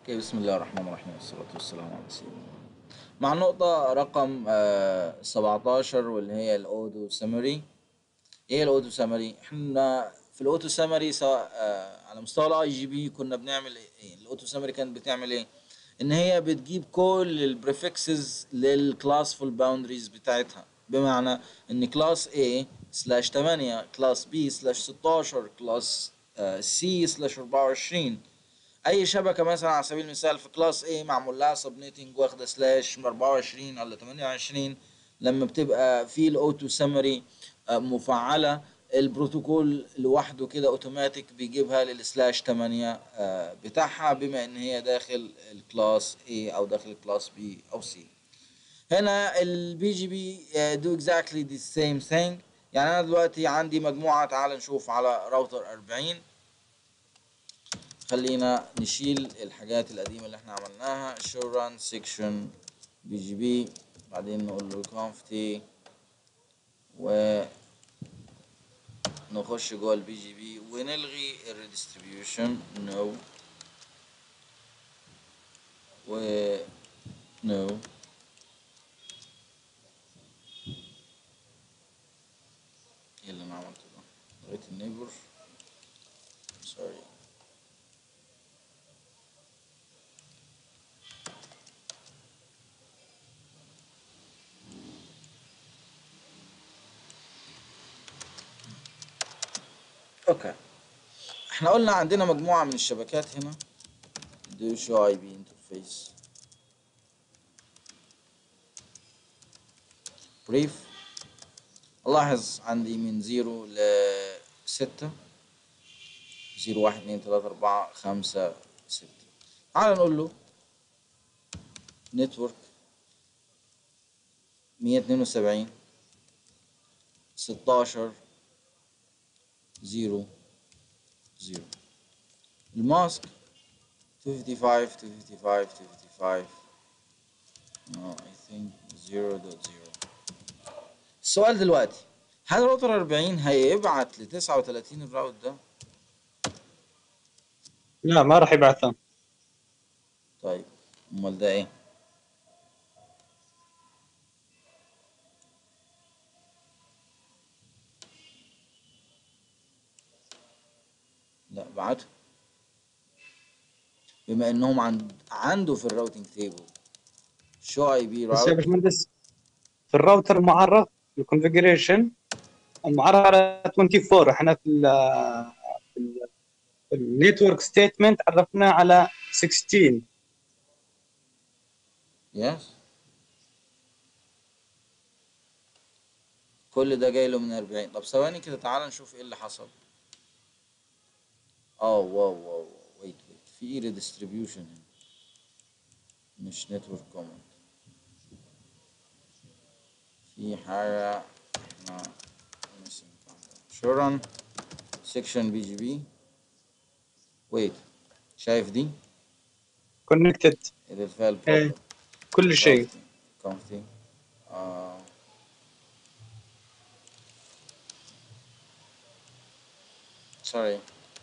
اوكي، بسم الله الرحمن الرحيم والصلاة والسلام على سيدنا محمد. مع النقطة رقم 17 واللي هي الأودو سمري. ايه الأودو سمري؟ احنا في الأوتو سمري سواء على مستوى الاي جي بي كنا بنعمل ايه؟ الأوتو سمري كانت بتعمل ايه؟ ان هي بتجيب كل البريفكسز للكلاسفول باوندريز بتاعتها، بمعنى ان كلاس A سلاش 8 كلاس B سلاش 16 كلاس C سلاش 24. اي شبكه مثلا على سبيل المثال في كلاس A معمول لها سبنيتنج واخده سلاش من 24 ولا 28، لما بتبقى في الاوتو سمري مفعله، البروتوكول لوحده كده اوتوماتيك بيجيبها للسلاش 8 بتاعها، بما ان هي داخل الكلاس A او داخل الكلاس B او C. هنا البي جي بي do exactly the same thing. يعني انا دلوقتي عندي مجموعه، تعال نشوف على راوتر 40. خلينا نشيل الحاجات القديمة اللي احنا عملناها. show run section بي جي بي، بعدين نقول له conft ونخش جوه البي جي بي ونلغي الريدستريبيوشن no و no. ايه اللي انا عملته ده؟ لغيت النيبر، سوري. اوكي، احنا قلنا عندنا مجموعة من الشبكات هنا. do show IP interface brief. الاحظ عندي من 0 ل 6، 0 1 2 3 4 5 6. تعال نقول له نتورك 172 16 0 0. الماسك 255 255 255 no I think 0.0. السؤال دلوقتي، هل راوتر 40 هيبعت ل 39 الراوت ده؟ لا، ما راح يبعثها. طيب امال ده ايه؟ لا بعته، بما انهم عنده في الراوتنج تيبل شو اي بي بس يا راوت. باشمهندس، في الراوتر معرف الكونفجريشن معرف على 24. احنا في النيتورك ستيتمنت عرفنا على 16. يس، كل ده جاي له من 40. طب ثواني كده، تعال نشوف ايه اللي حصل. واو ويت في ريديستريبيوشن هنا، مش نتورك كومنت. في حاجة احنا شورن سيكشن بي جي بي. ويت، شايف دي؟ كونكتد. اللي فيها ايه، البروبلم. كل شيء. كونفتي آه سوري.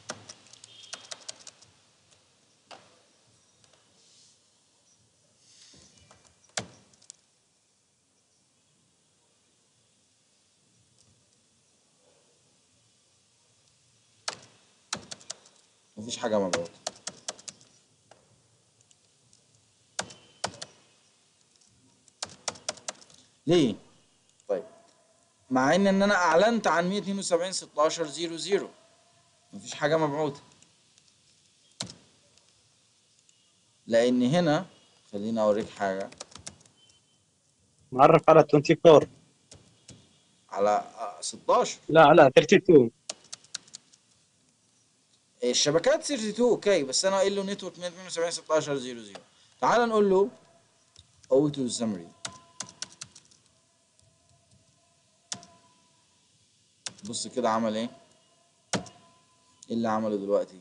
مفيش حاجة مبعوثة. ليه؟ طيب، مع ان انا اعلنت عن 172 16 00، مفيش حاجة مبعوثة. لان هنا، خليني اوريك حاجة معرف على 24. على 16. لا لا، 32. الشبكات 32 اوكي، بس انا قايل له نتورك 172 16 00. تعال نقول له اوتو سمري. بص كده عمل ايه؟ ايه اللي عمله دلوقتي؟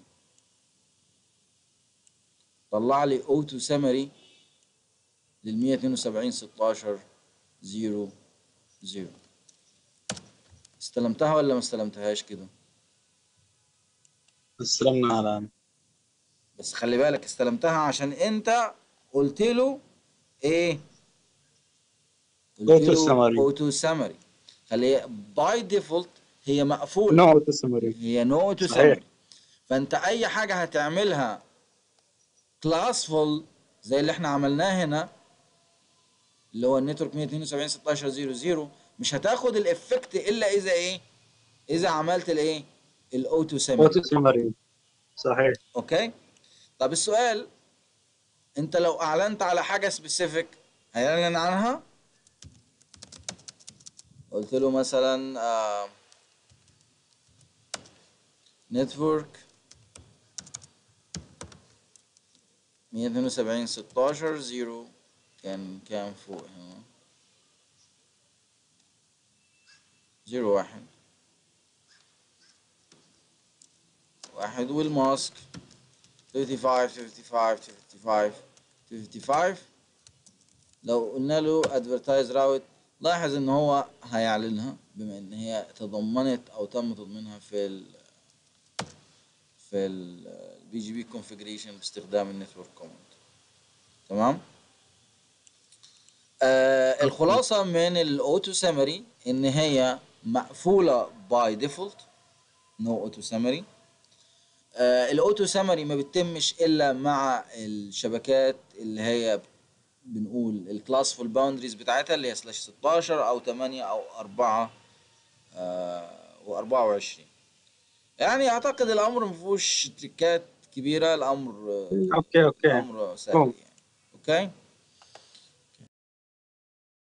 طلع لي اوتو سمري لل 172 16 00. استلمتها ولا ما استلمتهاش كده؟ استلمنا على بس خلي بالك استلمتها عشان انت قلت له ايه؟ قلت اوتو له سمري. اوتو سامري. خلي باي ديفولت هي مقفوله، نو اوتو سمري. هي نو اوتو صحيح. سامري. فانت اي حاجه هتعملها كلاسفول زي اللي احنا عملناه هنا، اللي هو النتورك 172.16.0.0، مش هتاخد الافكت الا اذا ايه؟ اذا عملت الايه؟ الاوتو سامري. اوتو سمري. صحيح. اوكي. طب السؤال، انت لو اعلنت على حاجه سبيسيفيك هيعلن عنها. قلت له مثلا نتورك 172.16.0، كان فوق هنا 0 1 والماسك 55 لو قلنا له ادفرتايز راوت، لاحظ ان هو هيعلنها بما ان هي تضمنت او تم تضمينها في البي جي بي كونفيجريشن باستخدام النتورك كوماند. تمام. اوكي. الخلاصة من الاوتو سامري ان هي مقفولة باي ديفولت، نو اوتو سامري. الاوتو سامري ما بتتمش الا مع الشبكات اللي هي بنقول الكلاسفول باوندريز بتاعتها، اللي هي سلاش 16 او 8 او 4 و24. يعني اعتقد الامر ما فيهوش تريكات كبيره، الامر اوكي. اوكي. الامر سهل مفهوم. يعني. اوكي.